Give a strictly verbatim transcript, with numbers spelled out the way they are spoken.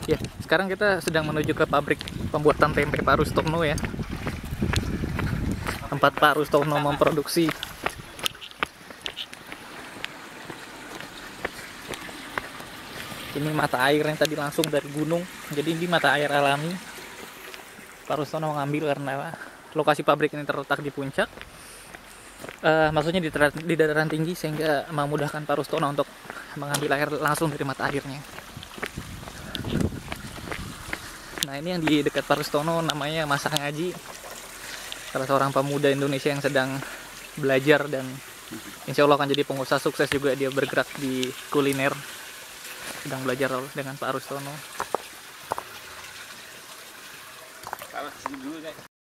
Ya, sekarang kita sedang menuju ke pabrik pembuatan tempe Pak Rustono ya. Tempat Pak Rustono memproduksi. Ini mata air yang tadi langsung dari gunung. Jadi ini mata air alami. Pak Rustono mengambil karena lokasi pabrik ini terletak di puncak. Uh, maksudnya di, di dataran tinggi sehingga memudahkan Pak Rustono untuk mengambil air langsung dari mata airnya. Nah, ini yang di dekat Pak Rustono namanya Mas Ngaji, salah seorang pemuda Indonesia yang sedang belajar dan insya Allah akan jadi pengusaha sukses juga. Dia bergerak di kuliner, sedang belajar dengan Pak Rustono.